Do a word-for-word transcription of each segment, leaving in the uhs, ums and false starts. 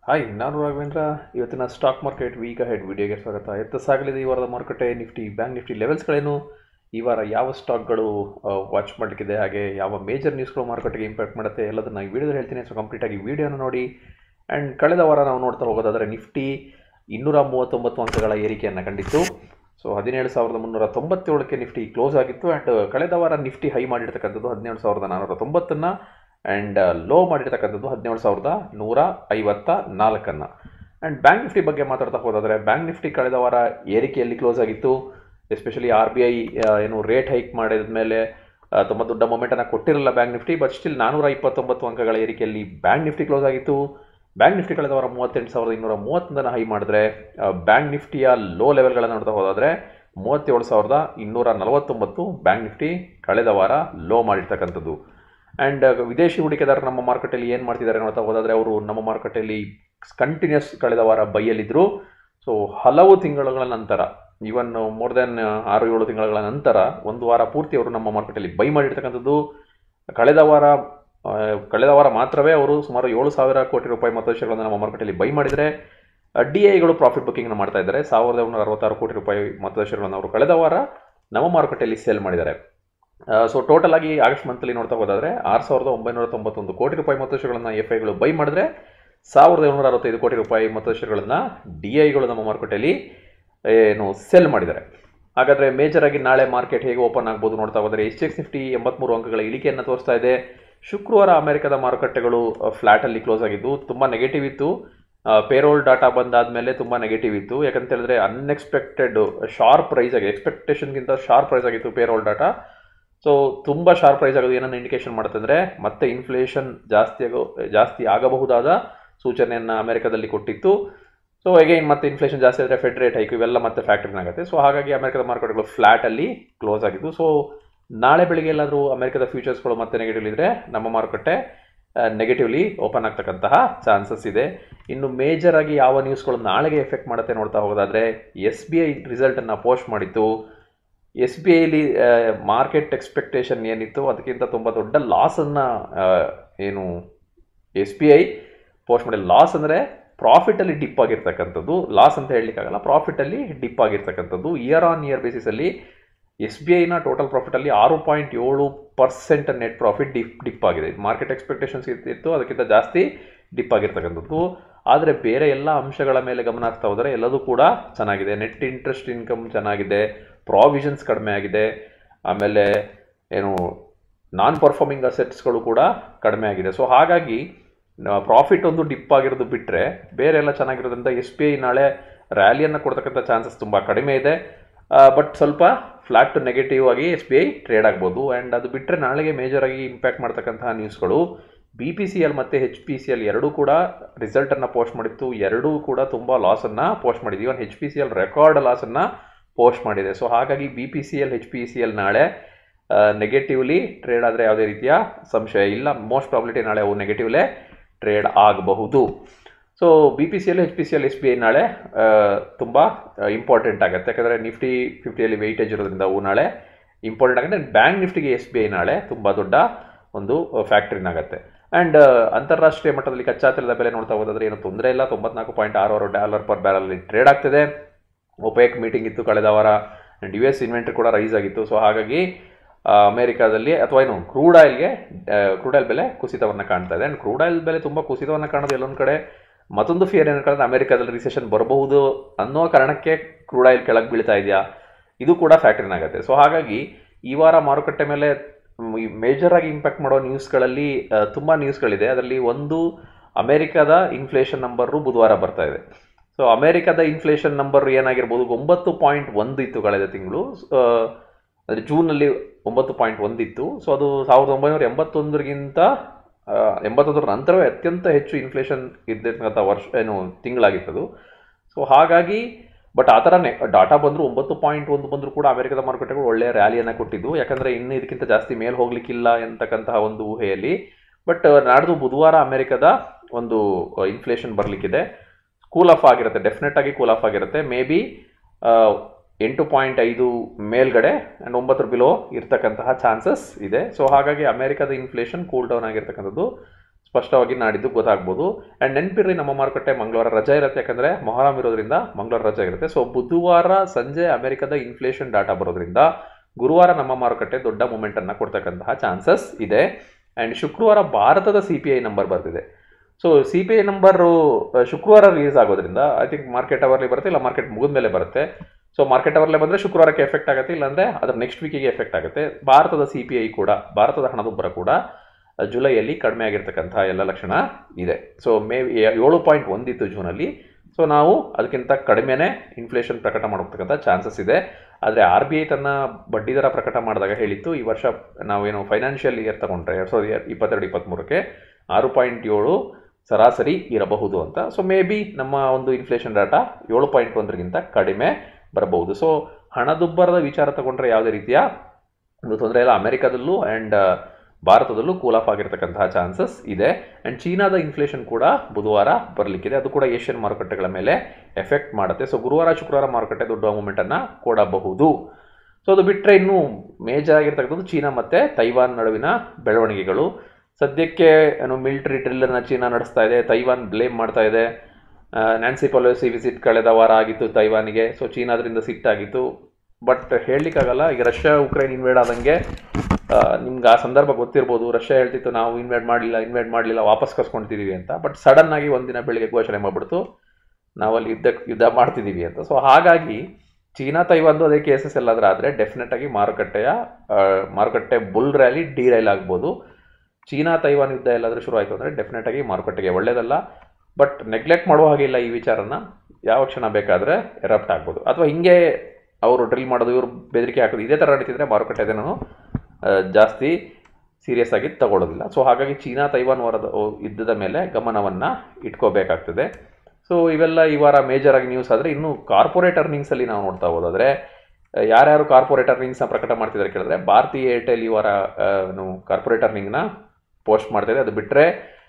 Hi, ನಾನು ರಾಘವೇಂದ್ರ. ಇವತ್ತಿನ stock market weak ahead ವಿಡಿಯೋಗೆ ಸ್ವಾಗತ. ಎತ್ತ ಸಾಗಲಿದೆ ಈ ವಾರದ ಮಾರುಕಟ್ಟೆ. ನಿಫ್ಟಿ, ಬ್ಯಾಂಕ್ ನಿಫ್ಟಿ ಲೆವೆಲ್ಸ್ಗಳೇನು, ಈ ವಾರ ಯಾವ ಸ್ಟಾಕ್ಗಳು ವಾಚ್ ಮಾಡಲಿಕ್ಕಿದೆ, ಹಾಗೆ ಯಾವ ಮೇಜರ್ ನ್ಯೂಸ್ಗಳು ಮಾರುಕಟ್ಟೆಗೆ ಇಂಪ್ಯಾಕ್ಟ್ ಮಾಡುತ್ತೆ ಎಲ್ಲದನ್ನು ಈ ವಿಡಿಯೋದಲ್ಲಿ ಹೇಳ್ತೀನಿ. ಸೊ ಕಂಪ್ಲೀಟಾಗಿ ವಿಡಿಯೋನ ನೋಡಿ. ಆ್ಯಂಡ್ ಕಳೆದ ವಾರ ನಾವು ನೋಡ್ತಾ ಹೋಗೋದಾದರೆ ನಿಫ್ಟಿ ಇನ್ನೂರ ಮೂವತ್ತೊಂಬತ್ತು ಅಂಕಗಳ ಏರಿಕೆಯನ್ನು ಕಂಡಿತ್ತು. ಸೊ ಹದಿನೇಳು ಸಾವಿರದ ಮುನ್ನೂರ ತೊಂಬತ್ತೇಳಕ್ಕೆ ನಿಫ್ಟಿ ಕ್ಲೋಸ್ ಆಗಿತ್ತು. ಆ್ಯಂಡ್ ಕಳೆದ ವಾರ ನಿಫ್ಟಿ ಹೈ ಮಾಡಿರ್ತಕ್ಕಂಥದ್ದು ಹದಿನೇಳು ಸಾವಿರದ ನಾನ್ನೂರ ತೊಂಬತ್ತನ್ನು ಆ್ಯಂಡ್ ಲೋ ಮಾಡಿರ್ತಕ್ಕಂಥದ್ದು ಹದಿನೇಳು ಸಾವಿರದ ನೂರ ಐವತ್ತ ನಾಲ್ಕನ್ನು. ಆ್ಯಂಡ್ ಬ್ಯಾಂಕ್ ನಿಫ್ಟಿ ಬಗ್ಗೆ ಮಾತಾಡ್ತಾ ಹೋದಾದರೆ, ಬ್ಯಾಂಕ್ ನಿಫ್ಟಿ ಕಳೆದ ವಾರ ಏರಿಕೆಯಲ್ಲಿ ಕ್ಲೋಸ್ ಆಗಿತ್ತು. ಎಸ್ಪೆಷಲಿ ಆರ್ ಬಿ ಐ ಏನು ರೇಟ್ ಹೈಕ್ ಮಾಡಿದ ಮೇಲೆ ತುಂಬ ದೊಡ್ಡ ಮೊಮೆಂಟನ್ನು ಕೊಟ್ಟಿರಲಿಲ್ಲ ಬ್ಯಾಂಕ್ ನಿಫ್ಟಿ. ಬಟ್ ಸ್ಟಿಲ್ ನಾನ್ನೂರ ಇಪ್ಪತ್ತೊಂಬತ್ತು ಅಂಕಗಳ ಏರಿಕೆಯಲ್ಲಿ ಬ್ಯಾಂಕ್ ನಿಫ್ಟಿ ಕ್ಲೋಸ್ ಆಗಿತ್ತು. ಬ್ಯಾಂಕ್ ನಿಫ್ಟಿ ಕಳೆದ ವಾರ ಮೂವತ್ತೆಂಟು ಸಾವಿರದ ಇನ್ನೂರ ಮೂವತ್ತೊಂದನ್ನು ಹೈ ಮಾಡಿದ್ರೆ, ಬ್ಯಾಂಕ್ ನಿಫ್ಟಿಯ ಲೋ ಲೆವೆಲ್ಗಳನ್ನು ನೋಡ್ತಾ ಹೋದಾದರೆ ಮೂವತ್ತೇಳು ಸಾವಿರದ ಇನ್ನೂರ ನಲವತ್ತೊಂಬತ್ತು ಬ್ಯಾಂಕ್ ನಿಫ್ಟಿ ಕಳೆದ ವಾರ ಲೋ ಮಾಡಿರ್ತಕ್ಕಂಥದ್ದು. ಆ್ಯಂಡ್ ವಿದೇಶಿ ಹೂಡಿಕೆದಾರರು ನಮ್ಮ ಮಾರುಕಟ್ಟೆಯಲ್ಲಿ ಏನು ಮಾಡ್ತಿದ್ದಾರೆ ನೋಡ್ತಾ ಹೋದಾದರೆ, ಅವರು ನಮ್ಮ ಮಾರುಕಟ್ಟೆಯಲ್ಲಿ ಕಂಟಿನ್ಯೂಸ್ ಕಳೆದ ವಾರ ಬೈಯಲ್ಲಿದ್ದರು. ಸೊ ಹಲವು ತಿಂಗಳುಗಳ ನಂತರ, ಈವನ್ ಮೋರ್ ದೆನ್ ಆರು ಏಳು ತಿಂಗಳ ನಂತರ ಒಂದು ವಾರ ಪೂರ್ತಿ ಅವರು ನಮ್ಮ ಮಾರುಕಟ್ಟೆಯಲ್ಲಿ ಬೈ ಮಾಡಿರ್ತಕ್ಕಂಥದ್ದು. ಕಳೆದ ವಾರ ಕಳೆದ ವಾರ ಮಾತ್ರವೇ ಅವರು ಸುಮಾರು ಏಳು ಸಾವಿರ ಕೋಟಿ ರೂಪಾಯಿ ಮತದಶಗಳನ್ನು ನಮ್ಮ ಮಾರುಕಟ್ಟೆಯಲ್ಲಿ ಬೈ ಮಾಡಿದರೆ, ಡಿ ಐಗಳು ಪ್ರಾಫಿಟ್ ಬುಕ್ಕಿಂಗ್ನ ಮಾಡ್ತಾ ಇದ್ದಾರೆ. ಸಾವಿರದ ಏಳ್ನೂರ ಅರವತ್ತಾರು ಕೋಟಿ ರೂಪಾಯಿ ಮತದಶಗಳನ್ನು ಅವರು ಕಳೆದ ವಾರ ನಮ್ಮ ಮಾರುಕಟ್ಟೆಯಲ್ಲಿ ಸೇಲ್ ಮಾಡಿದ್ದಾರೆ. ಸೊ ಟೋಟಲ್ ಆಗಿ ಆಗಸ್ಟ್ ಮಂತಲ್ಲಿ ನೋಡ್ತಾ ಹೋದಾದರೆ ಆರು ಸಾವಿರದ ಒಂಬೈನೂರ ತೊಂಬತ್ತೊಂದು ಕೋಟಿ ರೂಪಾಯಿ ಮತದಶಗಳನ್ನು ಎಫ್ ಐಗಳು ಬೈ ಮಾಡಿದ್ರೆ, ಸಾವಿರದ ಏಳ್ನೂರ ಅರವತ್ತೈದು ಕೋಟಿ ರೂಪಾಯಿ ಮತದಶಗಳನ್ನು ಡಿ ಐಗಳು ನಮ್ಮ ಮಾರುಕಟ್ಟೆಯಲ್ಲಿ ಏನು ಸೆಲ್ ಮಾಡಿದ್ದಾರೆ. ಹಾಗಾದರೆ ಮೇಜರ್ ಆಗಿ ನಾಳೆ ಮಾರ್ಕೆಟ್ ಹೇಗೆ ಓಪನ್ ಆಗ್ಬೋದು ನೋಡ್ತಾ ಹೋದರೆ, ಎಚ್ ಎಕ್ಸ್ ನಿಫ್ಟಿ ಎಂಬತ್ಮೂರು ಅಂಕಗಳ ಇಳಿಕೆಯನ್ನು ತೋರಿಸ್ತಾ ಇದೆ. ಶುಕ್ರವಾರ ಅಮೆರಿಕದ ಮಾರುಕಟ್ಟೆಗಳು ಫ್ಲಾಟಲ್ಲಿ ಕ್ಲೋಸ್ ಆಗಿದ್ದು ತುಂಬ ನೆಗೆಟಿವ್ ಇತ್ತು. ಪೇರೋಲ್ ಡಾಟಾ ಬಂದಾದ ಮೇಲೆ ತುಂಬ ನೆಗೆಟಿವ್ ಇತ್ತು. ಯಾಕಂತ ಹೇಳಿದ್ರೆ ಅನ್ಎಕ್ಸ್ಪೆಕ್ಟೆಡ್ ಶಾರ್ಪ್ ಪ್ರೈಸ್ ಆಗಿ, ಎಕ್ಸ್ಪೆಕ್ಟೇಷನ್ಗಿಂತ ಶಾರ್ಪ್ ಪ್ರೈಸ್ ಆಗಿತ್ತು ಪೇರೋಲ್ ಡಾಟಾ. ಸೊ ತುಂಬ ಶಾರ್ಪ್ ಪ್ರೈಸ್ ಆಗೋದು ಏನನ್ನು ಇಂಡಿಕೇಶನ್ ಮಾಡುತ್ತಂದರೆ, ಮತ್ತೆ ಇನ್ಫ್ಲೇಷನ್ ಜಾಸ್ತಿ ಆಗೋ ಜಾಸ್ತಿ ಆಗಬಹುದಾದ ಸೂಚನೆಯನ್ನು ಅಮೆರಿಕದಲ್ಲಿ ಕೊಟ್ಟಿತ್ತು. ಸೊ ಅಗೈನ್ ಮತ್ತೆ ಇನ್ಫ್ಲೇಷನ್ ಜಾಸ್ತಿ ಆದರೆ ಫೆಡ್ ರೇಟ್ ಹೈಕ್ ಇವೆಲ್ಲ ಮತ್ತೆ ಫ್ಯಾಕ್ಟರಿನ ಆಗುತ್ತೆ. ಸೊ ಹಾಗಾಗಿ ಅಮೆರಿಕದ ಮಾರುಕಟ್ಟೆಗಳು ಫ್ಲಾಟಲ್ಲಿ ಕ್ಲೋಸ್ ಆಗಿದ್ದು. ಸೊ ನಾಳೆ ಬೆಳಿಗ್ಗೆ ಎಲ್ಲಾದರೂ ಅಮೆರಿಕದ ಫ್ಯೂಚರ್ಸ್ಗಳು ಮತ್ತೆ ನೆಗೆಟಿವ್ ಇದ್ದರೆ ನಮ್ಮ ಮಾರುಕಟ್ಟೆ ನೆಗೆಟಿವ್ಲಿ ಓಪನ್ ಆಗ್ತಕ್ಕಂತಹ ಚಾನ್ಸಸ್ ಇದೆ. ಇನ್ನು ಮೇಜರ್ ಆಗಿ ಯಾವ ನ್ಯೂಸ್ಗಳು ನಾಳೆಗೆ ಎಫೆಕ್ಟ್ ಮಾಡುತ್ತೆ ನೋಡ್ತಾ ಹೋಗೋದಾದರೆ, ಎಸ್ ಬಿ ಐ ರಿಸಲ್ಟನ್ನು ಪೋಸ್ಟ್ ಮಾಡಿತ್ತು. ಎಸ್ ಬಿ ಐಲಿ ಮಾರ್ಕೆಟ್ ಎಕ್ಸ್ಪೆಕ್ಟೇಷನ್ ಏನಿತ್ತು ಅದಕ್ಕಿಂತ ತುಂಬ ದೊಡ್ಡ ಲಾಸನ್ನು ಏನು ಎಸ್ ಬಿ ಐ ಪೋಸ್ಟ್ ಮಾಡಿ. ಲಾಸ್ ಅಂದರೆ ಪ್ರಾಫಿಟಲ್ಲಿ ಡಿಪ್ ಆಗಿರ್ತಕ್ಕಂಥದ್ದು, ಲಾಸ್ ಅಂತ ಹೇಳಲಿಕ್ಕಾಗಲ್ಲ, ಪ್ರಾಫಿಟಲ್ಲಿ ಡಿಪ್ ಆಗಿರ್ತಕ್ಕಂಥದ್ದು. ಇಯರ್ ಆನ್ ಇಯರ್ ಬೇಸಿಸಲ್ಲಿ ಎಸ್ ಬಿ ಐನ ಟೋಟಲ್ ಪ್ರಾಫಿಟಲ್ಲಿ ಆರು ಪಾಯಿಂಟ್ ಏಳು percent net profit dip dip ಆಗಿದೆ. ಮಾರ್ಕೆಟ್ ಎಕ್ಸ್ಪೆಕ್ಟೇಷನ್ಸ್ ಇತ್ತು ಅದಕ್ಕಿಂತ ಜಾಸ್ತಿ ಡಿಪ್ ಆಗಿರ್ತಕ್ಕಂಥದ್ದು. ಆದರೆ ಬೇರೆ ಎಲ್ಲ ಅಂಶಗಳ ಮೇಲೆ ಗಮನ ಆಗ್ತಾ ಹೋದರೆ ಎಲ್ಲದೂ ಕೂಡ ಚೆನ್ನಾಗಿದೆ. ನೆಟ್ ಇಂಟ್ರೆಸ್ಟ್ ಇನ್ಕಮ್ ಚೆನ್ನಾಗಿದೆ, ಪ್ರಾವಿಷನ್ಸ್ ಕಡಿಮೆ ಆಗಿದೆ, ಆಮೇಲೆ ಏನು ನಾನ್ ಪರ್ಫಾರ್ಮಿಂಗ್ ಅಸೆಟ್ಸ್ಗಳು ಕೂಡ ಕಡಿಮೆ ಆಗಿದೆ. ಸೊ ಹಾಗಾಗಿ ಪ್ರಾಫಿಟ್ ಒಂದು ಡಿಪ್ ಆಗಿರೋದು ಬಿಟ್ಟರೆ ಬೇರೆ ಎಲ್ಲ ಚೆನ್ನಾಗಿರೋದ್ರಿಂದ ಎಸ್ ಬಿ ಐ ನಾಳೆ ರ್ಯಾಲಿಯನ್ನು ಕೊಡ್ತಕ್ಕಂಥ ಚಾನ್ಸಸ್ ತುಂಬ ಕಡಿಮೆ ಇದೆ. ಬಟ್ ಸ್ವಲ್ಪ ಫ್ಲಾಟ್ ಟು ನೆಗೆಟಿವ್ ಆಗಿ ಎಸ್ ಬಿ ಐ ಟ್ರೇಡ್ ಆಗ್ಬೋದು. ಆ್ಯಂಡ್ ಅದು ಬಿಟ್ಟರೆ ನಾಳೆಗೆ ಮೇಜರ್ ಆಗಿ ಇಂಪ್ಯಾಕ್ಟ್ ಮಾಡ್ತಕ್ಕಂತಹ ನ್ಯೂಸ್ಗಳು, ಬಿ ಪಿ ಸಿ ಎಲ್ ಮತ್ತು ಹೆಚ್ ಪಿ ಸಿ ಎಲ್ ಎರಡೂ ಕೂಡ ರಿಸಲ್ಟನ್ನು ಪೋಸ್ಟ್ ಮಾಡಿತ್ತು. ಎರಡೂ ಕೂಡ ತುಂಬ ಲಾಸನ್ನು ಪೋಸ್ಟ್ ಮಾಡಿದ್ವಿ. Even H P C L record ಲಾಸನ್ನು ಪೋಸ್ಟ್ ಮಾಡಿದೆ. ಸೊ ಹಾಗಾಗಿ B P C L H P C L ನಾಳೆ ನೆಗೆಟಿವ್ಲಿ ಟ್ರೇಡ್ ಆದರೆ ಯಾವುದೇ ರೀತಿಯ ಸಂಶಯ ಇಲ್ಲ. ಮೋಸ್ಟ್ ಪ್ರಾಬಿಲಿಟಿ ನಾಳೆ ಅವು ನೆಗೆಟಿವ್ಲೇ ಟ್ರೇಡ್ ಆಗಬಹುದು. So B P C L H P C L S B I ನಾಳೆ ತುಂಬ ಇಂಪಾರ್ಟೆಂಟ್ ಆಗುತ್ತೆ. ಯಾಕಂದರೆ ನಿಫ್ಟಿ ಫಿಫ್ಟಿಯಲ್ಲಿ ವೆಯ್ಟೇಜ್ ಇರೋದ್ರಿಂದ ಅವು ನಾಳೆ ಇಂಪಾರ್ಟೆಂಟ್ ಆಗುತ್ತೆ. ಬ್ಯಾಂಕ್ ನಿಫ್ಟಿಗೆ ಎಸ್ ಬಿ ಐ ನಾಳೆ ತುಂಬ ದೊಡ್ಡ ಒಂದು ಫ್ಯಾಕ್ಟ್ರಿನಾಗುತ್ತೆ. ಆ್ಯಂಡ್ ಅಂತಾರಾಷ್ಟ್ರೀಯ ಮಟ್ಟದಲ್ಲಿ ಕಚ್ಚಾ ತೈಲದ ಬೆಲೆ ನೋಡ್ತಾ ಹೋದಾದರೆ ಏನು ತೊಂದರೆ ಇಲ್ಲ, ತೊಂಬತ್ನಾಲ್ಕು ಪಾಯಿಂಟ್ ಆರು ಆರು ಡಾಲರ್ ಪರ್ ಬ್ಯಾರಲ್ಲಿ ಟ್ರೇಡ್ ಆಗ್ತಿದೆ. ಒಪೆಕ್ ಮೀಟಿಂಗ್ ಇತ್ತು ಕಳೆದ ವಾರ, ಆ್ಯಂಡ್ ಯು ಎಸ್ ಇನ್ವೆಂಟ್ರಿ ಕೂಡ ರೈಸ್ ಆಗಿತ್ತು. ಸೊ ಹಾಗಾಗಿ ಅಮೆರಿಕಾದಲ್ಲಿ ಅಥವಾ ಏನು ಕ್ರೂಡ್ ಆಯಿಲ್ಗೆ ಕ್ರೂಡ್ ಆಯಿಲ್ ಬೆಲೆ ಕುಸಿತವನ್ನು ಕಾಣ್ತಾ ಇದೆ. ಆ್ಯಂಡ್ ಕ್ರೂಡ್ ಆಯಿಲ್ ಬೆಲೆ ತುಂಬ ಕುಸಿತವನ್ನು ಕಾಣೋದು ಎಲ್ಲೊಂದು ಕಡೆ. ಮತ್ತೊಂದು ಫಿಯರ್ ಏನು ಕಾಣಿದ್ರೆ, ಅಮೆರಿಕಾದಲ್ಲಿ ರಿಸೆಷನ್ ಬರಬಹುದು ಅನ್ನೋ ಕಾರಣಕ್ಕೆ ಕ್ರೂಡ್ ಆಯಿಲ್ ಕೆಳಗೆ ಬೀಳ್ತಾ ಇದೆಯಾ, ಇದು ಕೂಡ ಫ್ಯಾಕ್ಟ್ರಿನಾಗುತ್ತೆ. ಸೊ ಹಾಗಾಗಿ ಈ ವಾರ ಮಾರುಕಟ್ಟೆ ಮೇಲೆ ಮೇಜರ್ ಆಗಿ ಇಂಪ್ಯಾಕ್ಟ್ ಮಾಡೋ ನ್ಯೂಸ್ಗಳಲ್ಲಿ ತುಂಬ ನ್ಯೂಸ್ಗಳಿದೆ. ಅದರಲ್ಲಿ ಒಂದು, ಅಮೆರಿಕದ ಇನ್ಫ್ಲೇಷನ್ ನಂಬರು ಬುಧವಾರ ಬರ್ತಾ ಇದೆ. ಸೊ ಅಮೆರಿಕದ ಇನ್ಫ್ಲೇಷನ್ ನಂಬರ್ ಏನಾಗಿರ್ಬೋದು, ಒಂಬತ್ತು ಪಾಯಿಂಟ್ ಒಂದು ಇತ್ತು ಕಳೆದ ತಿಂಗಳು, ಅಂದರೆ ಜೂನಲ್ಲಿ ಒಂಬತ್ತು ಪಾಯಿಂಟ್ ಒಂದಿತ್ತು. ಸೊ ಅದು ಸಾವಿರದ ಒಂಬೈನೂರ ಎಂಬತ್ತೊಂದರಿಗಿಂತ ಎಂಬತ್ತೊಂದರ ನಂತರವೇ ಅತ್ಯಂತ ಹೆಚ್ಚು ಇನ್ಫ್ಲೇಷನ್ ಇದ್ದಿರ್ತಕ್ಕಂಥ ವರ್ಷ ಏನು ತಿಂಗಳಾಗಿತ್ತದು. ಸೊ ಹಾಗಾಗಿ ಬಟ್ ಆ ಥರನೇ ಡಾಟಾ ಬಂದರೂ ಒಂಬತ್ತು ಪಾಯಿಂಟ್ ಒಂದು ಬಂದರೂ ಕೂಡ ಅಮೆರಿಕದ ಮಾರುಕಟ್ಟೆಗಳು ಒಳ್ಳೆಯ ರ್ಯಾಲಿಯನ್ನು ಕೊಟ್ಟಿದ್ದು. ಯಾಕಂದರೆ ಇನ್ನೂ ಇದಕ್ಕಿಂತ ಜಾಸ್ತಿ ಮೇಲೆ ಹೋಗಲಿಕ್ಕಿಲ್ಲ ಎಂತಕ್ಕಂತಹ ಒಂದು ಊಹೆಯಲ್ಲಿ. ಬಟ್ ನಾಡ್ದು ಬುಧವಾರ ಅಮೆರಿಕದ ಒಂದು ಇನ್ಫ್ಲೇಷನ್ ಬರಲಿಕ್ಕಿದೆ. ಕೂಲ್ ಆಫ್ ಆಗಿರುತ್ತೆ, ಡೆಫಿನೆಟ್ ಆಗಿ ಕೂಲ್ ಆಫ್ ಆಗಿರುತ್ತೆ. ಮೇ ಬಿ ಎಂಟು ಪಾಯಿಂಟ್ ಐದು ಮೇಲ್ಗಡೆ ಆ್ಯಂಡ್ ಒಂಬತ್ತರ ಬಿಲೋ ಇರ್ತಕ್ಕಂತಹ ಚಾನ್ಸಸ್ ಇದೆ. ಸೊ ಹಾಗಾಗಿ ಅಮೆರಿಕದ ಇನ್ಫ್ಲೇಷನ್ ಕೂಲ್ ಡೌನ್ ಆಗಿರ್ತಕ್ಕಂಥದ್ದು ಸ್ಪಷ್ಟವಾಗಿ ನಾಡಿದ್ದು ಗೊತ್ತಾಗ್ಬೋದು. ಆ್ಯಂಡ್ ನೆನಪಿರ್ರಿ, ನಮ್ಮ ಮಾರುಕಟ್ಟೆ ಮಂಗಳವಾರ ರಜೆ ಇರುತ್ತೆ, ಯಾಕಂದರೆ ಮೊಹರಂ ಇರೋದ್ರಿಂದ ಮಂಗಳವಾರ ರಜೆ ಇರುತ್ತೆ. ಸೊ ಬುಧವಾರ ಸಂಜೆ ಅಮೆರಿಕದ ಇನ್ಫ್ಲೇಷನ್ ಡಾಟಾ ಬರೋದ್ರಿಂದ ಗುರುವಾರ ನಮ್ಮ ಮಾರುಕಟ್ಟೆ ದೊಡ್ಡ ಮೂಮೆಂಟನ್ನು ಕೊಡ್ತಕ್ಕಂತಹ ಚಾನ್ಸಸ್ ಇದೆ. ಆ್ಯಂಡ್ ಶುಕ್ರವಾರ ಭಾರತದ ಸಿ ಪಿ ಐ ನಂಬರ್ ಬರ್ತಿದೆ. So C P I number ಶುಕ್ರವಾರ ರಿಲೀಸ್ ಆಗೋದ್ರಿಂದ ಐ ಥಿಂಕ್ ಮಾರ್ಕೆಟ್ ಅವರ್ಲಿ ಬರುತ್ತೆ, ಇಲ್ಲ ಮಾರ್ಕೆಟ್ ಮುಗಿದ ಮೇಲೆ ಬರುತ್ತೆ. ಸೊ ಮಾರ್ಕೆಟ್ ಅವರ್ಲೆ ಬಂದರೆ ಶುಕ್ರವಾರಕ್ಕೆ ಎಫೆಕ್ಟ್ ಆಗುತ್ತೆ, ಇಲ್ಲಾಂದರೆ ಅದರ ನೆಕ್ಸ್ಟ್ ವೀಕಿಗೆ ಎಫೆಕ್ಟ್ ಆಗುತ್ತೆ. ಭಾರತದ ಸಿ ಪಿ ಐ ಕೂಡ, ಭಾರತದ ಹಣದುಬ್ಬರ ಕೂಡ ಜುಲೈಯಲ್ಲಿ ಕಡಿಮೆ ಆಗಿರ್ತಕ್ಕಂಥ ಎಲ್ಲ ಲಕ್ಷಣ ಇದೆ. ಸೊ ಮೇ ಏಳು ಪಾಯಿಂಟ್ ಒಂದಿತ್ತು ಜೂನಲ್ಲಿ. ಸೊ ನಾವು ಅದಕ್ಕಿಂತ ಕಡಿಮೆನೇ ಇನ್ಫ್ಲೇಷನ್ ಪ್ರಕಟ ಮಾಡೋಗ್ತಕ್ಕಂಥ ಚಾನ್ಸಸ್ ಇದೆ. ಆದರೆ ಆರ್ ಬಿ ಐ ತನ್ನ ಬಡ್ಡಿದರ ಪ್ರಕಟ ಮಾಡಿದಾಗ ಹೇಳಿತ್ತು, ಈ ವರ್ಷ ನಾವೇನು ಫೈನಾನ್ಷಿಯಲ್ ಇಯರ್ ತಗೊಂಡ್ರೆ ಎರಡು ಸಾವಿರದ ಇಪ್ಪತ್ತೆರಡು ಇಪ್ಪತ್ತ್ಮೂರಕ್ಕೆ ಆರು ಪಾಯಿಂಟ್ ಏಳು ಸರಾಸರಿ ಇರಬಹುದು ಅಂತ. ಸೊ ಮೇ ಬಿ ನಮ್ಮ ಒಂದು ಇನ್ಫ್ಲೇಷನ್ ಡಾಟಾ ಏಳು ಪಾಯಿಂಟ್ ಒಂದರಿಗಿಂತ ಕಡಿಮೆ ಬರಬಹುದು. ಸೊ ಹಣದುಬ್ಬರದ ವಿಚಾರ ತಗೊಂಡ್ರೆ ಯಾವುದೇ ರೀತಿಯ ಒಂದು ತೊಂದರೆ ಇಲ್ಲ. ಅಮೆರಿಕದಲ್ಲೂ ಆ್ಯಂಡ್ ಭಾರತದಲ್ಲೂ ಕೂಲ್ ಆಫ್ ಆಗಿರ್ತಕ್ಕಂತಹ ಚಾನ್ಸಸ್ ಇದೆ. ಆ್ಯಂಡ್ ಚೀನಾದ ಇನ್ಫ್ಲೇಷನ್ ಕೂಡ ಬುಧವಾರ ಬರಲಿಕ್ಕಿದೆ, ಅದು ಕೂಡ ಏಷ್ಯನ್ ಮಾರುಕಟ್ಟೆಗಳ ಮೇಲೆ ಎಫೆಕ್ಟ್ ಮಾಡುತ್ತೆ. ಸೊ ಗುರುವಾರ ಶುಕ್ರವಾರ ಮಾರುಕಟ್ಟೆ ದೊಡ್ಡ ಮೂಮೆಂಟನ್ನು ಕೊಡಬಹುದು. ಸೊ ಅದು ಬಿಟ್ಟರೆ ಇನ್ನೂ ಮೇಜರ್ ಆಗಿರ್ತಕ್ಕಂಥದ್ದು ಚೀನಾ ಮತ್ತು ತೈವಾನ್ ನಡುವಿನ ಬೆಳವಣಿಗೆಗಳು. ಸದ್ಯಕ್ಕೆ ಏನು ಮಿಲಿಟರಿ ಡ್ರಿಲ್ಲನ್ನು ಚೀನಾ ನಡೆಸ್ತಾ ಇದೆ, ತೈವಾನ್ ಬ್ಲೇಮ್ ಮಾಡ್ತಾ ಇದೆ. ನ್ಯಾನ್ಸಿ ಪೆಲೋಸಿ ವಿಸಿಟ್ ಕಳೆದ ವಾರ ಆಗಿತ್ತು ತೈವಾನಿಗೆ. ಸೊ ಚೀನಾದ್ರಿಂದ ಸಿಟ್ಟಾಗಿತ್ತು. ಬಟ್ ಹೇಳಲಿಕ್ಕಾಗಲ್ಲ, ಈಗ ರಷ್ಯಾ ಉಕ್ರೇನ್ ಇನ್ವೇಡ್ ಆದಂಗೆ ನಿಮ್ಗೆ ಆ ಸಂದರ್ಭ ಗೊತ್ತಿರ್ಬೋದು. ರಷ್ಯಾ ಹೇಳ್ತಿತ್ತು ನಾವು ಇನ್ವೇಡ್ ಮಾಡಲಿಲ್ಲ ಇನ್ವೇಡ್ ಮಾಡಲಿಲ್ಲ ವಾಪಸ್ ಕಸ್ಕೊಳ್ತಿದ್ದೀವಿ ಅಂತ. ಬಟ್ ಸಡನ್ನಾಗಿ ಒಂದಿನ ಬೆಳಿಗ್ಗೆ ಘೋಷಣೆ ಮಾಡಿಬಿಡ್ತು ನಾವಲ್ಲಿ ಯುದ್ಧ ಯುದ್ಧ ಮಾಡ್ತಿದ್ದೀವಿ ಅಂತ. ಸೊ ಹಾಗಾಗಿ ಚೀನಾ ತೈವಾನ್ದು ಅದೇ ಕೇಸಸ್ ಎಲ್ಲಾದರೂ ಆದರೆ ಡೆಫಿನೆಟಾಗಿ ಮಾರುಕಟ್ಟೆಯ ಮಾರುಕಟ್ಟೆ ಬುಲ್ ರ್ಯಾಲಿ ಡಿ ರೈಲ್ ಆಗ್ಬೋದು. ಚೀನಾ ತೈವಾನ್ ಯುದ್ಧ ಎಲ್ಲಾದರೂ ಶುರು ಆಯಿತು ಅಂದರೆ ಡೆಫಿನೆಟಾಗಿ ಮಾರುಕಟ್ಟೆಗೆ ಒಳ್ಳೆಯದಲ್ಲ. ಬಟ್ ನೆಗ್ಲೆಕ್ಟ್ ಮಾಡುವ ಹಾಗಿಲ್ಲ, ಈ ವಿಚಾರನ ಯಾವ ಕ್ಷಣ ಬೇಕಾದರೆ ಎರಪ್ಟ್ ಆಗ್ಬೋದು. ಅಥವಾ ಹಿಂಗೆ ಅವರು ಡ್ರಿಲ್ ಮಾಡೋದು, ಇವರು ಬೆದರಿಕೆ ಹಾಕೋದು, ಇದೇ ಥರ ನಡೀತಿದ್ರೆ ಮಾರುಕಟ್ಟೆ ಅದೇನೋ ಜಾಸ್ತಿ ಸೀರಿಯಸ್ ಆಗಿ ತಗೊಳ್ಳೋದಿಲ್ಲ. ಸೊ ಹಾಗಾಗಿ ಚೀನಾ ತೈವಾನ್ ವಾರದ ಯುದ್ಧದ ಮೇಲೆ ಗಮನವನ್ನು ಇಟ್ಕೋಬೇಕಾಗ್ತದೆ. ಸೊ ಇವೆಲ್ಲ ಈ ವಾರ ಮೇಜರ್ ಆಗಿ ನ್ಯೂಸ್. ಆದರೆ ಇನ್ನು ಕಾರ್ಪೊರೇಟ್ ಅರ್ನಿಂಗ್ಸಲ್ಲಿ ನಾವು ನೋಡ್ತಾ ಹೋದಾದರೆ ಯಾರ್ಯಾರು ಕಾರ್ಪೊರೇಟ್ ಅರ್ನಿಂಗ್ಸ್ನ ಪ್ರಕಟ ಮಾಡ್ತಿದ್ದಾರೆ ಕೇಳಿದ್ರೆ, ಭಾರತಿ ಏರ್ಟೆಲ್ ಈ ವಾರ ಕಾರ್ಪೊರೇಟ್ ಅರ್ನಿಂಗ್ನ ಪೋಸ್ಟ್ ಮಾಡ್ತಾಯಿದೆ. ಅದು ಬಿಟ್ಟರೆ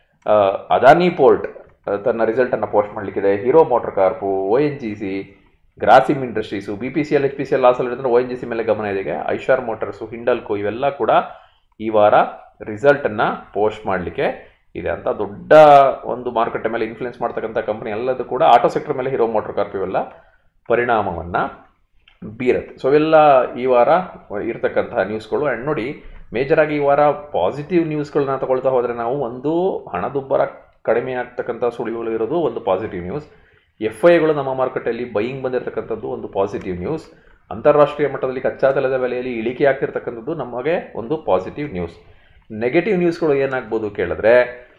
ಅದಾನಿ ಪೋರ್ಟ್ ತನ್ನ ರಿಸಲ್ಟನ್ನು ಪೋಸ್ಟ್ ಮಾಡಲಿಕ್ಕಿದೆ. Hero Motor Corp, O N G C, Grasim Industries, B P C L H P C L ಲಾಸಲ್ಲಿ ಹಿಡಿದ್ರೆ ಒ ಎನ್ ಜಿ ಸಿ ಮೇಲೆ ಗಮನ ಇದೆ. ಐಶಾರ್ ಮೋಟರ್ಸು, ಹಿಂಡಲ್ಕೋ ಇವೆಲ್ಲ ಕೂಡ ಈ ವಾರ ರಿಸಲ್ಟನ್ನು ಪೋಸ್ಟ್ ಮಾಡಲಿಕ್ಕೆ ಇದೆ ಅಂತ. ದೊಡ್ಡ ಒಂದು ಮಾರುಕಟ್ಟೆ ಮೇಲೆ ಇನ್ಫ್ಲುಯೆನ್ಸ್ ಮಾಡ್ತಕ್ಕಂಥ ಕಂಪನಿ ಎಲ್ಲದೂ ಕೂಡ ಆಟೋ ಸೆಕ್ಟರ್ ಮೇಲೆ ಹೀರೋ ಮೋಟರ್ ಕಾರ್ಪ್ ಇವೆಲ್ಲ ಪರಿಣಾಮವನ್ನು ಬೀರುತ್ತೆ. ಸೊ ಇವೆಲ್ಲ ಈ ವಾರ ಇರತಕ್ಕಂತಹ ನ್ಯೂಸ್ಗಳು. ಆ್ಯಂಡ್ ನೋಡಿ, ಮೇಜರಾಗಿ ಈ ವಾರ ಪಾಸಿಟಿವ್ ನ್ಯೂಸ್ಗಳನ್ನ ತಗೊಳ್ತಾ ಹೋದರೆ ನಾವು ಒಂದು ಹಣದುಬ್ಬರ ಕಡಿಮೆ ಆಗ್ತಕ್ಕಂಥ ಸುಳಿವುಗಳು ಇರೋದು ಒಂದು ಪಾಸಿಟಿವ್ ನ್ಯೂಸ್. ಎಫ್ ಐಗಳು ನಮ್ಮ ಮಾರುಕಟ್ಟೆಯಲ್ಲಿ ಬೈಯಿಂಗ್ ಬಂದಿರತಕ್ಕಂಥದ್ದು ಒಂದು ಪಾಸಿಟಿವ್ ನ್ಯೂಸ್. ಅಂತಾರಾಷ್ಟ್ರೀಯ ಮಟ್ಟದಲ್ಲಿ ಕಚ್ಚಾ ತೈಲದ ಬೆಲೆಯಲ್ಲಿ ಇಳಿಕೆ ಆಗ್ತಿರ್ತಕ್ಕಂಥದ್ದು ನಮಗೆ ಒಂದು ಪಾಸಿಟಿವ್ ನ್ಯೂಸ್. ನೆಗೆಟಿವ್ ನ್ಯೂಸ್ಗಳು ಏನಾಗ್ಬೋದು ಕೇಳಿದ್ರೆ,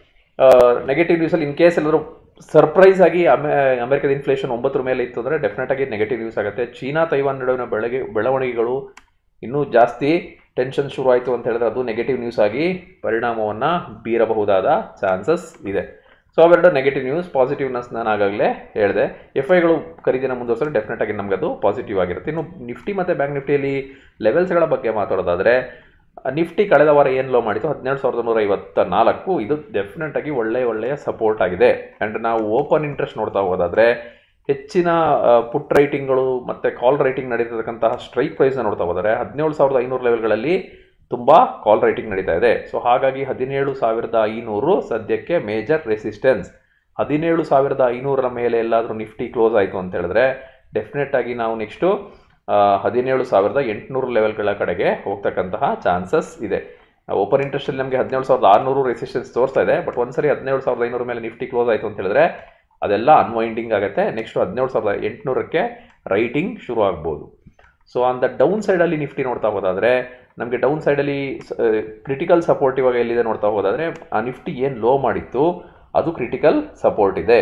ನೆಗೆಟಿವ್ ನ್ಯೂಸಲ್ಲಿ ಇನ್ ಕೇಸ್ ಎಲ್ಲರೂ ಸರ್ಪ್ರೈಸ್ ಆಗಿ ಅಮೆ ಅಮೆರಿಕದ ಇನ್ಫ್ಲೇಷನ್ ಒಂಬತ್ತರ ಮೇಲೆ ಇತ್ತು ಅಂದರೆ ಡೆಫಿನೆಟಾಗಿ ನೆಗೆಟಿವ್ ನ್ಯೂಸ್ ಆಗುತ್ತೆ. ಚೀನಾ ತೈವಾನ್ ನಡುವಿನ ಬೆಳಗ್ಗೆ ಬೆಳವಣಿಗೆಗಳು ಇನ್ನೂ ಜಾಸ್ತಿ ಟೆನ್ಷನ್ ಶುರು ಆಯಿತು ಅಂತ ಹೇಳಿದ್ರೆ ಅದು ನೆಗೆಟಿವ್ ನ್ಯೂಸ್ ಆಗಿ ಪರಿಣಾಮವನ್ನು ಬೀರಬಹುದಾದ ಚಾನ್ಸಸ್ ಇದೆ. ಸೊ ಅವೆರಡು ನೆಗೆಟಿವ್ ನ್ಯೂಸ್. ಪಾಸಿಟಿವ್ನೆಸ್ ನಾನು ಆಗಾಗಲೇ ಹೇಳಿದೆ. ಎಫ್ ಐಗಳು ಖರೀದಿನ ಮುಂದುವರಿಸಿದ್ರೆ ಡೆಫಿನೆಟಾಗಿ ನಮಗೆ ಅದು ಪಾಸಿಟಿವ್ ಆಗಿರುತ್ತೆ. ಇನ್ನು ನಿಫ್ಟಿ ಮತ್ತು ಬ್ಯಾಂಕ್ ನಿಫ್ಟಿಯಲ್ಲಿ ಲೆವೆಲ್ಸ್ಗಳ ಬಗ್ಗೆ ಮಾತಾಡೋದಾದರೆ, ನಿಫ್ಟಿ ಕಳೆದ ವಾರ ಏನು ಲೋ ಮಾಡಿತ್ತು ಹದಿನೇಳು ಸಾವಿರದ ನೂರ ಐವತ್ತ ನಾಲ್ಕು. ಇದು ಡೆಫಿನೆಟಾಗಿ ಒಳ್ಳೆಯ ಒಳ್ಳೆಯ ಸಪೋರ್ಟ್ ಆಗಿದೆ. ಆ್ಯಂಡ್ ನಾವು ಓಪನ್ ಇಂಟ್ರೆಸ್ಟ್ ನೋಡ್ತಾ ಹೋದಾದರೆ ಹೆಚ್ಚಿನ ಪುಟ್ ರೈಟಿಂಗ್ಗಳು ಮತ್ತು ಕಾಲ್ ರೈಟಿಂಗ್ ನಡೀತಕ್ಕಂತಹ ಸ್ಟ್ರೈಕ್ ಪ್ರೈಸ್ನ ನೋಡ್ತಾ ಹೋದರೆ ಹದಿನೇಳು ಸಾವಿರದ ಐನೂರು ಲೆವೆಲ್ಗಳಲ್ಲಿ ತುಂಬ ಕಾಲ್ ರೈಟಿಂಗ್ ನಡೀತಾ ಇದೆ. ಸೊ ಹಾಗಾಗಿ ಹದಿನೇಳು ಸಾವಿರದ ಐನೂರು ಸದ್ಯಕ್ಕೆ ಮೇಜರ್ ರೆಸಿಸ್ಟೆನ್ಸ್. ಹದಿನೇಳು ಸಾವಿರದ ಐನೂರರ ಮೇಲೆ ಎಲ್ಲಾದರೂ ನಿಫ್ಟಿ ಕ್ಲೋಸ್ ಆಯಿತು ಅಂತ ಹೇಳಿದ್ರೆ ಡೆಫಿನೆಟಾಗಿ ನಾವು ನೆಕ್ಸ್ಟು ಹದಿನೇಳು ಸಾವಿರದ ಎಂಟುನೂರು ಲೆವೆಲ್ಗಳ ಕಡೆಗೆ ಹೋಗ್ತಕ್ಕಂತಹ ಚಾನ್ಸಸ್ ಇದೆ. ಓಪನ್ ಇಂಟ್ರೆಸ್ಟಲ್ಲಿ ನಮಗೆ ಹದಿನೇಳು ಸಾವಿರದ ಆರುನೂರು ರೆಸಿಸ್ಟೆನ್ಸ್ ತೋರಿಸ್ತಾ ಇದೆ. ಬಟ್ ಒಂದ್ಸರಿ ಹದಿನೇಳು ಸಾವಿರದ ಐನೂರ ಮೇಲೆ ನಿಫ್ಟಿ ಕ್ಲೋಸ್ ಆಯಿತು ಅಂತ ಹೇಳಿದ್ರೆ ಅದೆಲ್ಲ ಅನ್ವೈಂಡಿಂಗ್ ಆಗುತ್ತೆ. ನೆಕ್ಸ್ಟು ಹದಿನೇಳು ಸಾವಿರದ ಎಂಟುನೂರಕ್ಕೆ ರೈಟಿಂಗ್ ಶುರು ಆಗ್ಬೋದು. ಸೊ ಆನ್ ದ ಡೌನ್ ಸೈಡಲ್ಲಿ ನಿಫ್ಟಿ ನೋಡ್ತಾ ಹೋದಾದರೆ ನಮಗೆ ಡೌನ್ ಸೈಡಲ್ಲಿ ಕ್ರಿಟಿಕಲ್ ಸಪೋರ್ಟ್ ಇವಾಗ ಎಲ್ಲಿದೆ ನೋಡ್ತಾ ಹೋದಾದರೆ ಆ ನಿಫ್ಟಿ ಏನು ಲೋ ಮಾಡಿತ್ತು ಅದು ಕ್ರಿಟಿಕಲ್ ಸಪೋರ್ಟ್ ಇದೆ.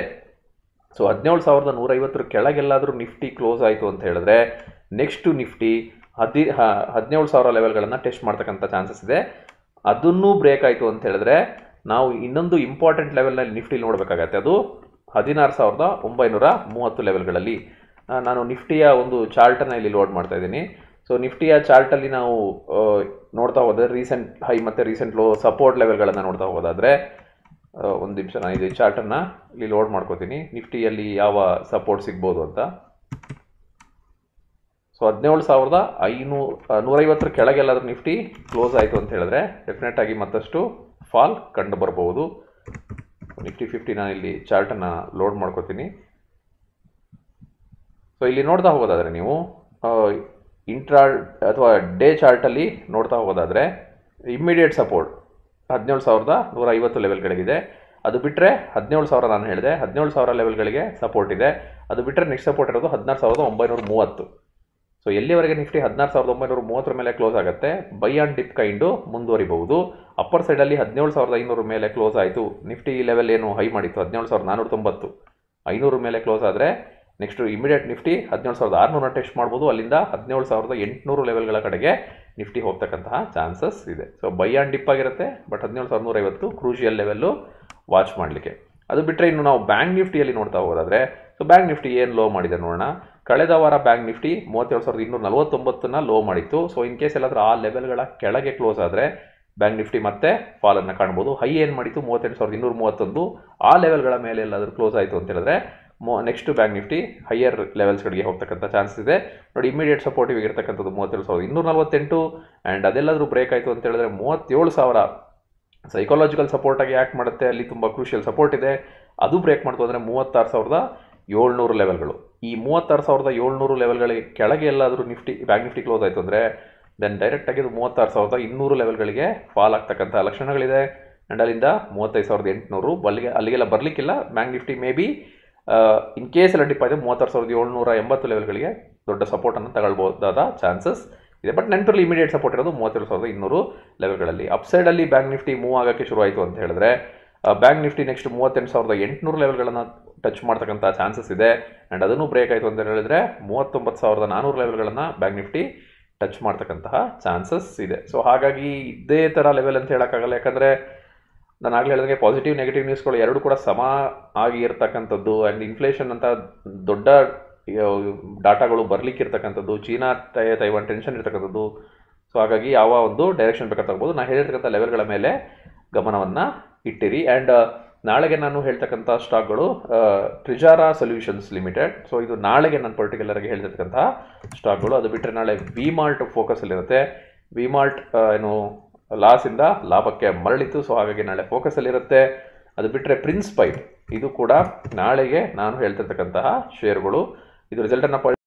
ಸೊ ಹದಿನೇಳು ಸಾವಿರದ ನೂರೈವತ್ತರ ಕೆಳಗೆಲ್ಲಾದರೂ ನಿಫ್ಟಿ ಕ್ಲೋಸ್ ಆಯಿತು ಅಂತ ಹೇಳಿದ್ರೆ ನೆಕ್ಸ್ಟು ನಿಫ್ಟಿ ಹದಿ ಹದಿನೇಳು ಸಾವಿರ ಲೆವೆಲ್ಗಳನ್ನು ಟೆಸ್ಟ್ ಮಾಡ್ತಕ್ಕಂಥ ಚಾನ್ಸಸ್ ಇದೆ. ಅದನ್ನೂ ಬ್ರೇಕ್ ಆಯಿತು ಅಂತ ಹೇಳಿದ್ರೆ ನಾವು ಇನ್ನೊಂದು ಇಂಪಾರ್ಟೆಂಟ್ ಲೆವೆಲ್ನಲ್ಲಿ ನಿಫ್ಟಿ ನೋಡಬೇಕಾಗತ್ತೆ. ಅದು ಹದಿನಾರು ಸಾವಿರದ ಒಂಬೈನೂರ ಮೂವತ್ತು ಲೆವೆಲ್ಗಳಲ್ಲಿ. ನಾನು ನಿಫ್ಟಿಯ ಒಂದು ಚಾರ್ಟನ್ನು ಇಲ್ಲಿ ಲೋಡ್ ಮಾಡ್ತಾ ಇದ್ದೀನಿ. ಸೊ ನಿಫ್ಟಿಯ ಚಾರ್ಟಲ್ಲಿ ನಾವು ನೋಡ್ತಾ ಹೋದರೆ ರೀಸೆಂಟ್ ಹೈ ಮತ್ತು ರೀಸೆಂಟ್ ಲೋ ಸಪೋರ್ಟ್ ಲೆವೆಲ್ಗಳನ್ನು ನೋಡ್ತಾ ಹೋದಾದರೆ ಒಂದು ನಿಮಿಷ ನಾನು ಇದು ಚಾರ್ಟನ್ನು ಇಲ್ಲಿ ಲೋಡ್ ಮಾಡ್ಕೋತೀನಿ, ನಿಫ್ಟಿಯಲ್ಲಿ ಯಾವ ಸಪೋರ್ಟ್ ಸಿಗ್ಬೋದು ಅಂತ. ಸೊ ಹದಿನೇಳು ಸಾವಿರದ ಐನೂ ನೂರೈವತ್ತರ ಕೆಳಗೆಲ್ಲಾದರೂ ನಿಫ್ಟಿ ಕ್ಲೋಸ್ ಆಯಿತು ಅಂತ ಹೇಳಿದ್ರೆ ಡೆಫಿನೆಟ್ ಆಗಿ ಮತ್ತಷ್ಟು ಫಾಲ್ ಕಂಡು ಬರ್ಬೋದು. ನಿಫ್ಟಿ ಫಿಫ್ಟಿ ನಾನು ಇಲ್ಲಿ ಚಾರ್ಟನ್ನು ಲೋಡ್ ಮಾಡ್ಕೋತೀನಿ. ಸೊ ಇಲ್ಲಿ ನೋಡ್ತಾ ಹೋಗೋದಾದರೆ ನೀವು ಇಂಟ್ರಾ ಅಥವಾ ಡೇ ಚಾರ್ಟಲ್ಲಿ ನೋಡ್ತಾ ಹೋಗೋದಾದರೆ ಇಮ್ಮಿಡಿಯೇಟ್ ಸಪೋರ್ಟ್ ಹದಿನೇಳು ಸಾವಿರದ ನೂರ ಐವತ್ತು ಲೆವೆಲ್ಗಳಿಗಿದೆ. ಅದು ಬಿಟ್ಟರೆ ಹದಿನೇಳು ಸಾವಿರ ನಾನು ಹೇಳಿದೆ, ಹದಿನೇಳು ಸಾವಿರ ಲೆವೆಲ್ಗಳಿಗೆ ಸಪೋರ್ಟ್ ಇದೆ. ಅದು ಬಿಟ್ಟರೆ ನೆಕ್ಸ್ಟ್ ಸಪೋರ್ಟ್ ಇರೋದು ಹದಿನಾರು ಸಾವಿರದ ಒಂಬೈನೂರ ಮೂವತ್ತು. ಸೊ ಎಲ್ಲಿವರೆಗೆ ನಿಫ್ಟಿ ಹದಿನಾರು ಸಾವಿರದ ಒಂಬೈನೂರ ಮೂವತ್ತರ ಮೇಲೆ ಕ್ಲೋಸ್ ಆಗುತ್ತೆ, ಬೈ ಆ್ಯಂಡ್ ಡಿಪ್ ಕೈಂಡು ಮುಂದುವರಿಬಹುದು. ಅಪ್ಪರ್ ಸೈಡಲ್ಲಿ ಹದಿನೇಳು ಸಾವಿರದ ಐನೂರ ಮೇಲೆ ಕ್ಲೋಸ್ ಆಯಿತು. ನಿಫ್ಟಿ ಲೆವೆಲ್ ಏನು ಹೈ ಮಾಡಿತ್ತು ಹದಿನೇಳು ಸಾವಿರದ ನಾನ್ನೂರ ತೊಂಬತ್ತು, ಐನೂರು ಮೇಲೆ ಕ್ಲೋಸ್ ಆದರೆ ನೆಕ್ಸ್ಟು ಇಮಿಡಿಯೇಟ್ ನಿಫ್ಟಿ ಹದಿನೇಳು ಸಾವಿರದ ಆರುನೂರ ಟೆಸ್ಟ್ ಮಾಡ್ಬೋದು. ಅಲ್ಲಿಂದ ಹದಿನೇಳು ಸಾವಿರದ ಎಂಟುನೂರು ಲೆವೆಲ್ಗಳ ಕಡೆಗೆ ನಿಫ್ಟಿ ಹೋಗ್ತಕ್ಕಂತಹ ಚಾನ್ಸಸ್ ಇದೆ. ಸೊ ಬೈ ಆ್ಯಂಡ್ ಡಿಪ್ ಆಗಿರುತ್ತೆ, ಬಟ್ ಹದಿನೇಳು ಸಾವಿರದ ನೂರ ಐವತ್ತು ಕ್ರೂಷಿಯಲ್ ಲೆವೆಲ್ಲು ವಾಚ್ ಮಾಡಲಿಕ್ಕೆ. ಅದು ಬಿಟ್ಟರೆ ಇನ್ನು ನಾವು ಬ್ಯಾಂಕ್ ನಿಫ್ಟಿಯಲ್ಲಿ ನೋಡ್ತಾ ಹೋಗೋದಾದರೆ, ಸೊ ಬ್ಯಾಂಕ್ ನಿಫ್ಟಿ ಏನು ಲೋ ಮಾಡಿದೆ ನೋಡೋಣ. ಕಳೆದ ವಾರ ಬ್ಯಾಂಕ್ ನಿಫ್ಟಿ ಮೂವತ್ತೇಳು ಸಾವಿರದ ಇನ್ನೂರ ನಲವತ್ತೊಂಬತ್ತನ್ನ ಲೋ ಮಾಡಿತ್ತು. ಸೊ ಇನ್ ಕೇಸ್ ಎಲ್ಲಾದರೂ ಆ ಲೆವೆಲ್ಗಳ ಕೆಳಗೆ ಕ್ಲೋಸ್ ಆದರೆ ಬ್ಯಾಂಕ್ ನಿಫ್ಟಿ ಮತ್ತೆ ಫಾಲನ್ನು ಕಾಣ್ಬೋದು. ಹೈ ಏನು ಮಾಡಿತ್ತು ಮೂವತ್ತೆಂಟು ಸಾವಿರದ ಇನ್ನೂರ ಮೂವತ್ತೊಂದು, ಆ ಲೆವೆಲ್ಗಳ ಮೇಲೆ ಎಲ್ಲಾದರೂ ಕ್ಲೋಸ್ ಆಯಿತು ಅಂತ ಹೇಳಿದ್ರೆ ಮೊ ನೆಕ್ಸ್ಟ್ ಬ್ಯಾಂಕ್ ನಿಫ್ಟಿ ಹೈಯರ್ ಲೆವೆಲ್ಸ್ಗಳಿಗೆ ಹೋಗ್ತಕ್ಕಂಥ ಚಾನ್ಸಸ್ ಇದೆ. ನೋಡಿ ಇಮಿಡಿಯೇಟ್ ಸಪೋರ್ಟಿವ್ ಇರತಕ್ಕಂಥದ್ದು ಮೂವತ್ತೇಳು ಸಾವಿರದ ಇನ್ನೂರ ನಲವತ್ತೆಂಟು, ಆ್ಯಂಡ್ ಅದೆಲ್ಲಾದರೂ ಬ್ರೇಕ್ ಆಯಿತು ಅಂತ ಹೇಳಿದ್ರೆ ಮೂವತ್ತೇಳು ಸಾವಿರ ಸೈಕಾಲಜಿಕಲ್ ಸಪೋರ್ಟಾಗಿ ಆ್ಯಕ್ಟ್ ಮಾಡುತ್ತೆ. ಅಲ್ಲಿ ತುಂಬ ಕ್ರೂಷಿಯಲ್ ಸಪೋರ್ಟ್ ಇದೆ. ಅದು ಬ್ರೇಕ್ ಮಾಡ್ತು ಅಂದರೆ ಮೂವತ್ತಾರು ಸಾವಿರದ ಏಳ್ನೂರು ಲೆವೆಲ್ಗಳು. ಈ ಮೂವತ್ತಾರು ಸಾವಿರದ ಏಳ್ನೂರು ಲೆವೆಲ್ಗಳಿಗೆ ಕೆಳಗೆ ಎಲ್ಲಾದರೂ ನಿಫ್ಟಿ ಬ್ಯಾಂಕ್ ನಿಫ್ಟಿ ಕ್ಲೋಸ್ ಆಯಿತು ಅಂದರೆ ದೆನ್ ಡೈರೆಕ್ಟಾಗಿ ಅದು ಮೂವತ್ತಾರು ಸಾವಿರದ ಇನ್ನೂರು ಲೆವೆಲ್ಗಳಿಗೆ ಫಾಲ್ ಆಗ್ತಕ್ಕಂಥ ಲಕ್ಷಣಗಳಿದೆ. ಆ್ಯಂಡ್ ಅಲ್ಲಿಂದ ಮೂವತ್ತೈದು ಸಾವಿರದ ಎಂಟುನೂರು ಅಲ್ಲಿಗೆ ಅಲ್ಲಿಗೆಲ್ಲ ಬರಲಿಕ್ಕಿಲ್ಲ. Bank Nifty maybe in case ಎಲ್ಲ ಡಿಪ್ ಆಯಿತು ಮೂವತ್ತಾರು ಸಾವಿರದ ಏಳ್ನೂರ ಎಂಬತ್ತು ಲೆವೆಲ್ಗಳಿಗೆ ದೊಡ್ಡ ಸಪೋರ್ಟನ್ನು ತಗೊಳ್ಬೋದಾದ ಚಾನ್ಸಸ್ ಇದೆ. ಬಟ್ ನೆನಪಿರಲಿ ಇಮಿಡಿಯೇಟ್ ಸಪೋರ್ಟ್ ಇರೋದು ಮೂವತ್ತೇಳು ಸಾವಿರದ ಇನ್ನೂರು ಲೆವೆಲ್ಗಳಲ್ಲಿ. ಅಪ್ಸೈಡಲ್ಲಿ ಬ್ಯಾಂಕ್ ನಿಫ್ಟಿ ಮೂವ್ ಆಗೋಕ್ಕೆ ಶುರುವಾಯಿತು ಅಂತ ಹೇಳಿದ್ರೆ ಬ್ಯಾಂಕ್ ನಿಫ್ಟಿ ನೆಕ್ಸ್ಟ್ ಮೂವತ್ತೆಂಟು ಸಾವಿರದ ಎಂಟುನೂರು ಲೆವೆಲ್ಗಳನ್ನು ಟಚ್ ಮಾಡ್ತಕ್ಕಂಥ ಚಾನ್ಸಸ್ ಇದೆ. ಆ್ಯಂಡ್ ಅದನ್ನು ಬ್ರೇಕ್ ಆಯಿತು ಅಂತ ಹೇಳಿದ್ರೆ ಮೂವತ್ತೊಂಬತ್ತು ಸಾವಿರದ ನಾನ್ನೂರು ಲೆವೆಲ್ಗಳನ್ನು ಬ್ಯಾಂಕ್ ನಿಫ್ಟಿ ಟಚ್ ಮಾಡ್ತಕ್ಕಂತಹ ಚಾನ್ಸಸ್ ಇದೆ. ಸೊ ಹಾಗಾಗಿ ಇದೇ ಥರ ಲೆವೆಲ್ ಅಂತ ಹೇಳೋಕ್ಕಾಗಲ್ಲ, ಯಾಕಂದರೆ ನಾನು ಆಗಲೇ ಹೇಳಿದಂಗೆ ಪಾಸಿಟಿವ್ ನೆಗೆಟಿವ್ ನ್ಯೂಸ್ಗಳು ಎರಡು ಕೂಡ ಸಮ ಆಗಿ ಇರ್ತಕ್ಕಂಥದ್ದು. ಆ್ಯಂಡ್ ಇನ್ಫ್ಲೇಷನ್ ಅಂತ ದೊಡ್ಡ ಡಾಟಾಗಳು ಬರಲಿಕ್ಕಿರ್ತಕ್ಕಂಥದ್ದು, ಚೀನಾ ತೈ ತೈವಾನ್ ಟೆನ್ಷನ್ ಇರ್ತಕ್ಕಂಥದ್ದು. ಸೊ ಹಾಗಾಗಿ ಯಾವ ಒಂದು ಡೈರೆಕ್ಷನ್ ಬೇಕಾಗ್ತಾ ಹೋಗ್ಬೋದು. ನಾನು ಹೇಳಿರ್ತಕ್ಕಂಥ ಲೆವೆಲ್ಗಳ ಮೇಲೆ ಗಮನವನ್ನು ಇಟ್ಟಿರಿ. ಆ್ಯಂಡ್ ನಾಳೆಗೆ ನಾನು ಹೇಳ್ತಕ್ಕಂಥ ಸ್ಟಾಕ್ಗಳು ಟ್ರಿಜಾರಾ ಸೊಲ್ಯೂಷನ್ಸ್ ಲಿಮಿಟೆಡ್. ಸೊ ಇದು ನಾಳೆಗೆ ನಾನು ಪರ್ಟಿಕ್ಯುಲರ್ಗೆ ಹೇಳ್ತಿರ್ತಕ್ಕಂಥ ಸ್ಟಾಕ್ಗಳು. ಅದು ಬಿಟ್ಟರೆ ನಾಳೆ ವಿ ಮಾರ್ಟ್ ಫೋಕಸಲ್ಲಿರುತ್ತೆ. ವಿ ಮಾರ್ಟ್ ಏನು ಲಾಸಿಂದ ಲಾಭಕ್ಕೆ ಮರಳಿತು. ಸೊ ಹಾಗಾಗಿ ನಾಳೆ ಫೋಕಸಲ್ಲಿರುತ್ತೆ. ಅದು ಬಿಟ್ಟರೆ ಪ್ರಿನ್ಸ್ ಪೈಪ್ ಇದು ಕೂಡ ನಾಳೆಗೆ ನಾನು ಹೇಳ್ತಿರ್ತಕ್ಕಂತಹ ಶೇರ್ಗಳು. ಇದು ರಿಸಲ್ಟನ್ನು